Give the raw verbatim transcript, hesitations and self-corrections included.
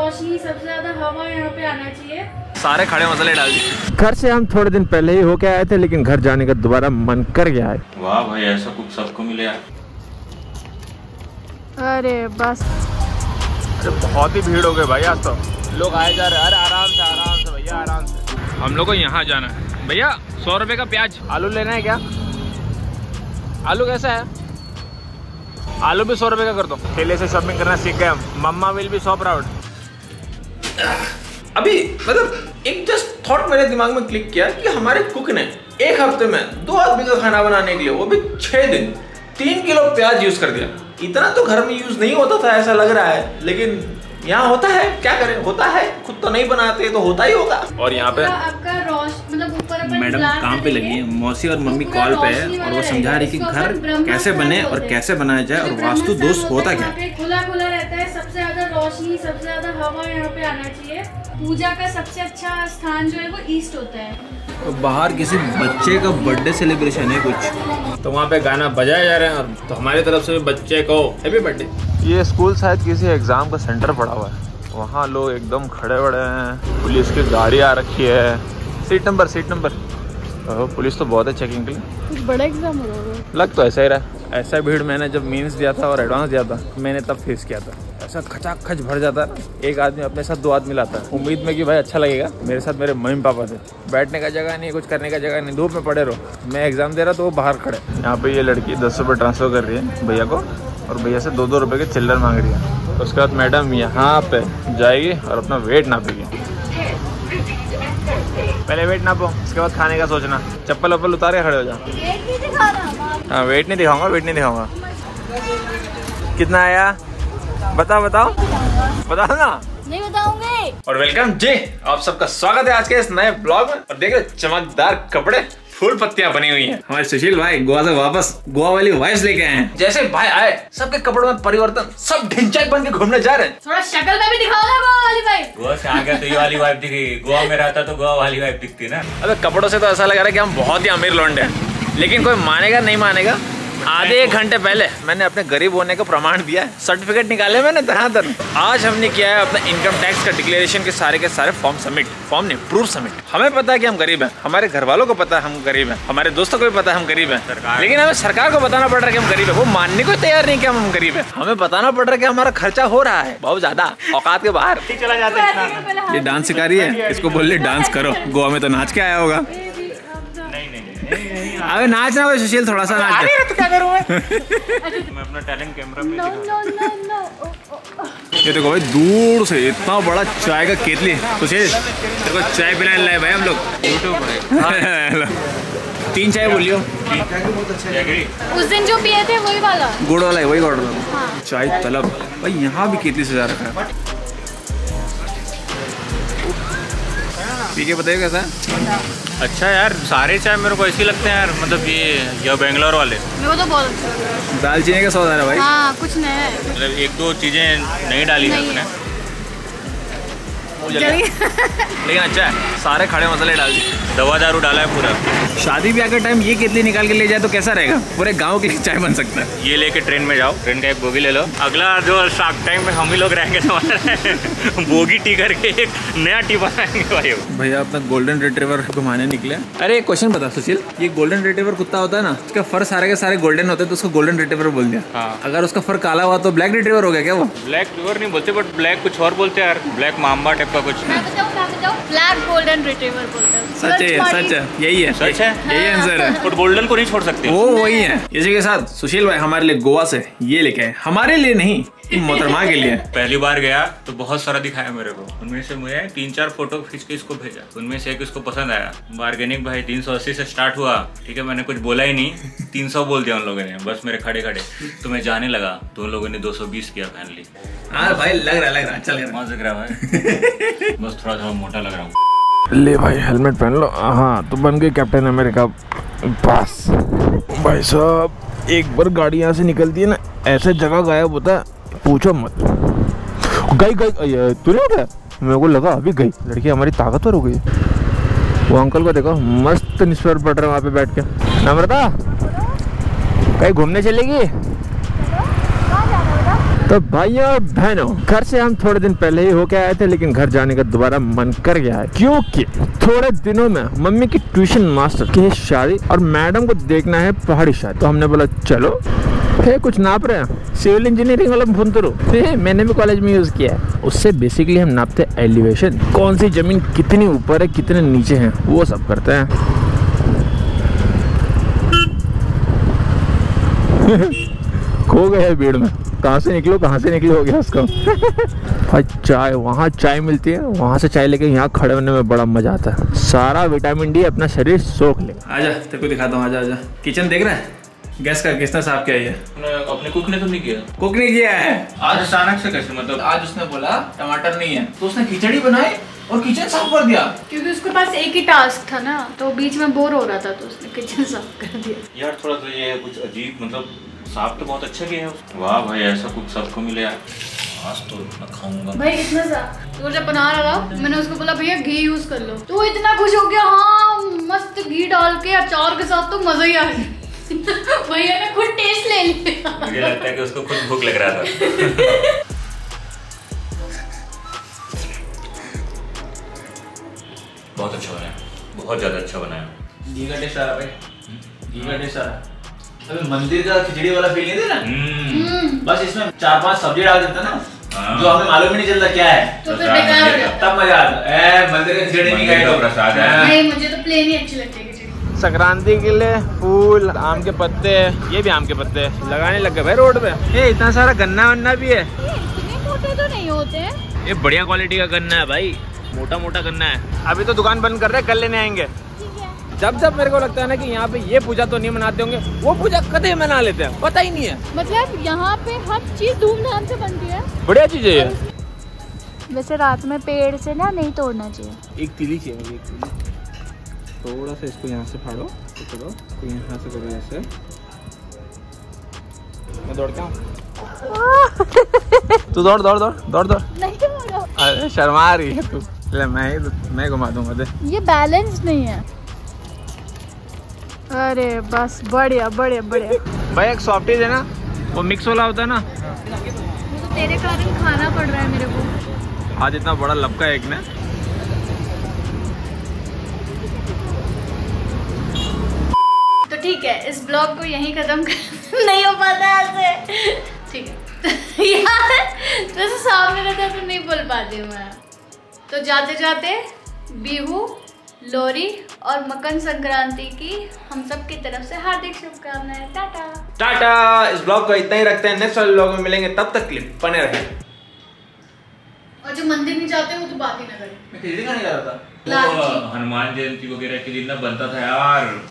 रोशनी, सबसे ज्यादा हवा यहाँ पे आना चाहिए। सारे खड़े मसाले डाल दिए। घर से हम थोड़े दिन पहले ही होके आए थे, लेकिन घर जाने का दोबारा मन कर गया है। वाह भाई, ऐसा कुछ सबको मिले यार। अरे बस, अरे बहुत ही भीड़ हो गई भाई, आज तो लोग आए जा रहे हैं। अरे आराम से आराम से भैया, आराम से। हम लोग को यहाँ जाना है भैया। सौ रुपए का प्याज। आलू लेना है क्या? आलू कैसा है? आलू भी सौ रुपए का कर दो। ठेले से शॉपिंग करना सीख गए हम। Mamma will be so proud. अभी मतलब एक जस्ट थॉट मेरे दिमाग में क्लिक किया कि हमारे कुक ने एक हफ्ते में दो आदमी का खाना बनाने के लिए, वो भी छह दिन, तीन किलो प्याज यूज कर दिया। इतना तो घर में यूज नहीं होता था ऐसा लग रहा है, लेकिन यहाँ होता है। क्या करें, होता है। खुद तो नहीं बनाते तो होता ही होगा। और यहाँ पे आपका रोश मतलब ऊपर अपन मैडम काम पे लगी है। मौसी और मम्मी कॉल पे है और वो समझा रही कि घर कैसे बने और कैसे बनाया जाए और वास्तु दोष होता क्या है। खुला खुला रहता है, सबसे ज्यादा रोशनी, सबसे ज्यादा हवा यहाँ पे आना चाहिए। पूजा का सबसे अच्छा स्थान जो है वो ईस्ट होता है। तो बाहर किसी बच्चे का बर्थडे सेलिब्रेशन है कुछ, तो वहाँ पे गाना बजाए जा रहे हैं और तो हमारी तरफ से बच्चे को हैप्पी बर्थडे। ये स्कूल शायद किसी एग्जाम का सेंटर पड़ा हुआ है। वहाँ लोग एकदम खड़े बड़े हैं। पुलिस की गाड़ी आ रखी है। Seat number seat number oh, police तो बहुत है चेकिंग के लिए। कुछ बड़ा एग्जाम हो रहा है। लग तो ऐसा ही रहा। ऐसा भीड़ मैंने जब मीन्स दिया था और एडवांस दिया था, मैंने तब फेस किया था। ऐसा खचाखच भर जाता है ना। एक आदमी अपने साथ दो आदमी लाता है, उम्मीद में कि भाई अच्छा लगेगा। मेरे साथ मेरे मम्मी पापा थे। बैठने का जगह नहीं, कुछ करने का जगह नहीं, धूप में पड़े रहो। मैं एग्जाम दे रहा तो वो बाहर खड़े। यहाँ पे ये लड़की दस रुपये ट्रांसफर कर रही है भैया को, और भैया से दो दो रुपये के चिल्लर मांग रही है। उसके बाद मैडम यहाँ पे जाएगी और अपना वेट नापेगी। पहले वेट नापो, उसके बाद खाने का सोचना। चप्पल वप्पल उतार के खड़े हो जाओ। हाँ, वेट नहीं दिखाऊंगा, वेट नहीं दिखाऊंगा। कितना आया बताओ बताओ बताओ ना। नहीं बताऊंगे। और वेलकम जी, आप सबका स्वागत है आज के इस नए ब्लॉग में। और देख रहे चमकदार कपड़े, फूल पत्तियां बनी हुई हैं। हमारे सुशील भाई गोवा से वापस गोवा वाली वाइब्स लेके आए हैं। जैसे भाई आए, सबके कपड़ों में परिवर्तन, सब ढिंचैक बन के घूमने जा रहे हैं। थोड़ा शक्ल में भी दिखाओ ना गोवा वाली वाइब। गोवा से आ गया तो ये वाली वाइब दिखी। गोवा में रहता तो गोवा वाली वाइब दिखती ना। अबे कपड़ों से तो ऐसा लग रहा है कि हम बहुत ही अमीर लौंडे हैं, लेकिन कोई मानेगा नहीं मानेगा। आधे एक घंटे पहले मैंने अपने गरीब होने का प्रमाण दिया है। सर्टिफिकेट निकाले मैंने तरह तरह। आज हमने किया है अपना इनकम टैक्स का डिक्लेरेशन के सारे के सारे फॉर्म सबमिट। फॉर्म नहीं, प्रूफ सबमिट। हमें पता है कि हम गरीब हैं, हमारे घर वालों को पता है हम गरीब हैं, हमारे दोस्तों को भी पता है हम गरीब हैं, लेकिन हमें सरकार को बताना पड़ रहा है कि हम गरीब है। वो मानने को तैयार नहीं कि हम गरीब है। हमें बताना पड़ रहा है कि हमारा खर्चा हो रहा है बहुत ज्यादा, औकात के बाहर चला जाता है। ये डांस सिखा रही है, इसको बोल रही डांस करो। गोवा में तो नाच के आया होगा। अबे नाच ना भाई सुशील, थोड़ा सा नाच दे। तो क्या करूं मैं? मैं अपना टैलेंट कैमरा में ये देखो भाई, दूर से इतना बड़ा चाय का केतली। सुशील तेरे को चाय पिलाने लाए भाई हम लोग। यूट्यूब तीन चाय बोलियो। उस दिन जो पिए थे वही वाला, गुड़ वाला है, वही गुड़ वाला चाय तलब। भाई यहाँ भी केतली सजा रखा है। ठीक है, बताइए कैसा है? अच्छा यार, सारे चाय मेरे को ऐसे लगते हैं यार, मतलब ये ये बेंगलोर वाले। मेरे को तो बहुत अच्छा लगा। दालचीनी का सौदा है भाई। हाँ, कुछ नया है। मतलब एक दो चीजें नहीं डाली है उसने। लेकिन अच्छा है, सारे खड़े मसाले डाल दिए। दवा दारू डाला है पूरा। शादी ब्याह के टाइम ये केतली निकाल के ले जाए तो कैसा रहेगा? पूरे गांव के लिए चाय बन सकता है। ये लेके ट्रेन में जाओ, ट्रेन का एक बोगी ले लो। अगला जो शार्क टैंक में हम ही लोग रहेंगे तो बोगी टी करके एक नया टी बनाएंगे भाई। भैया अपना गोल्डन रिट्रीवर घुमाने निकले। अरे एक क्वेश्चन बता सुशील, ये गोल्डन रिट्रीवर कुत्ता होता है ना, उसका फर सारे के सारे गोल्डन होते हैं तो उसको गोल्डन रिट्रीवर बोल दिया। हाँ। अगर उसका फर काला हुआ तो ब्लैक रिट्रीवर हो गया क्या? वो ब्लैक रिवर नहीं बोलते, बट ब्लैक कुछ और बोलते हैं यार। ब्लैक माम्बा टाइप का कुछ। ब्लैक गोल्डन रिट्रीवर बोलते हैं। सच है, सच है, यही है, सच है, यही आंसर है। बट गोल्डन को नहीं छोड़ सकते। वो वही है। इसी के साथ सुशील भाई हमारे लिए गोवा से ये लेके आए। हमारे लिए नहीं, मोहतरमा के लिए। पहली बार गया तो बहुत सारा दिखाया मेरे को। उनमें से मुझे तीन चार फोटो खींच के इसको भेजा। उनमें से एक इसको पसंद आया। बार्गेनिंग भाई तीन सौ अस्सी से स्टार्ट हुआ। ठीक है, मैंने कुछ बोला ही नहीं, तीन सौ बोल दिया उन लोगों ने। बस मेरे खड़े खड़े तो मैं जाने लगा तो उन लोगों ने दो सौ बीस किया फाइनली। हाँ भाई, लग रहा लग रहा अच्छा लग रहा मजा लग रहा है। बस थोड़ा थोड़ा मोटा लग रहा हूँ। ले भाई हेलमेट पहन लो। हाँ, तो बन गई कैप्टन अमेरिका पास। भाई साहब, एक बार गाड़ी यहाँ से निकलती है ना, ऐसे जगह गायब होता है, पूछो मत। गई गई तू नहीं उठा? मेरे को लगा अभी गई। लड़की हमारी ताकतवर हो गई। वो अंकल को देखो, मस्त निस्वर पड़ रहे वहाँ पे बैठ के। नम्रता, कहीं घूमने चलेगी? तो भाइयों और बहनों, घर से हम थोड़े दिन पहले ही होके आए थे, लेकिन घर जाने का दोबारा मन कर गया है, क्योंकि थोड़े दिनों में मम्मी की ट्यूशन मास्टर की शादी और मैडम को देखना है पहाड़ी शादी। तो हमने बोला चलो है कुछ नाप रहे हैं, सिविल इंजीनियरिंग वाला भुंतरू मैंने भी कॉलेज में यूज किया है। उससे बेसिकली हम नापते हैं एलिवेशन, कौन सी जमीन कितनी ऊपर है कितने नीचे है, वो सब करते हैं। खो गए भीड़ में, कहाँ से निकलो कहाँ से निकलो हो गया उसको। भाई चाय, वहाँ चाय मिलती है, वहाँ से चाय लेके यहाँ खड़े होने में बड़ा मजा आता है। सारा विटामिन डी अपना शरीर सोख ले। आजा तेरे को दिखाता हूँ, आजा आजा। किचन देख रहा है, गैस का किसने साफ किया है? अपने कुक ने तो नहीं किया। कुक नहीं किया है आज अचानक से कैसे? मतलब आज उसने बोला टमाटर नहीं है तो उसने खिचड़ी बनाई और किचन साफ कर दिया। क्योंकि उसके पास एक ही टास्क था ना, तो बीच में बोर हो रहा था तो उसने किचन साफ कर दिया। यार थोड़ा सा ये कुछ अजीब, मतलब साफ तो बहुत अच्छा किया है उसने। वाह भाई, ऐसा कुछ सबको मिले यार। आज तो मैं खाऊंगा भाई इतना सा। तो जब बना रहा था मैंने उसको बोला भैया घी यूज कर लो, तो वो इतना खुश हो गया, हाँ मस्त घी डाल के अचार के साथ तो मजा ही आ गया। भैया ने खुद टेस्ट ले लिया। मुझे लगता है कि उसको खुद भूख लग रहा था। बहुत अच्छा बनाया, बहुत ज्यादा अच्छा बनाया। घी का टेस्ट आ रहा भाई, घी का टेस्ट आ रहा। अबे मंदिर का खिचड़ी वाला फील नहीं था ना, बस इसमें चार पांच सब्जी डाल देता ना, जो हमें मालूम ही नहीं चलता क्या है, तो फिर बेकार हो जाता। तब मजा आता। ए मंदिर का खिचड़ी नहीं खाएगा, प्रसाद है। नहीं मुझे तो प्लेन ही अच्छी लगती है खिचड़ी। संक्रांति के लिए फूल, आम के पत्ते, ये भी आम के पत्ते लगाने लग गए भाई रोड पे। ये इतना सारा गन्ना वन्ना भी है। इतने मोटे तो नहीं होते हैं। ये बढ़िया क्वालिटी का गन्ना है भाई, मोटा मोटा गन्ना है। अभी तो दुकान बंद कर रहे हैं, कल लेने आएंगे। जब जब मेरे को लगता है ना कि यहाँ पे ये पूजा तो नहीं मनाते होंगे, वो पूजा कदे मना लेते हैं, पता ही नहीं है। मतलब यहाँ पे हर चीज धूमधाम से बनती है, बढ़िया चीज है ये। वैसे रात में पेड़ से ना नहीं तोड़ना चाहिए। एक तिली चाहिए मुझे, एक तिली। थोड़ा सा इसको यहाँ से फाड़ो, तो करो, तो यहाँ से करो ऐसे। मैं दौड़ के आऊँ? तू दौड़ दौड़ दौड़ दौड़ दौड़। नहीं तोड़ो। अरे शर्मा रही है तू। ले मैं ही मैं घुमा दूंगा दे। ये बैलेंस नहीं है। अरे बस बढ़िया बढ़िया बढ़िया। भाई एक सॉफ्टीज है ना, वो मिक्स वाला होता है ना, तो तेरे कारण खाना पड़ रहा है मेरे को। आज इतना बड़ा लपका है एक ने। तो ठीक है, इस ब्लॉग को यहीं खत्म कर नहीं हो पाता ऐसे, ठीक है। यार तो ऐसे सामने रहता तो नहीं बोल पाती मैं। तो जाते जाते बिहू, लोहड़ी और मकर संक्रांति की हम सब की तरफ से हार्दिक शुभकामनाएं। टाटा टाटा। इस ब्लॉग को इतना ही रखते हैं, नेक्स्ट वाले ब्लॉग में मिलेंगे, तब तक क्लिप बने रहे। और जो मंदिर नहीं जाते वो तो बात ही ना करें। मैं खिचड़ी खाने जा रहा था। हनुमान जयंती वगैरह के दिन ना बनता था यार।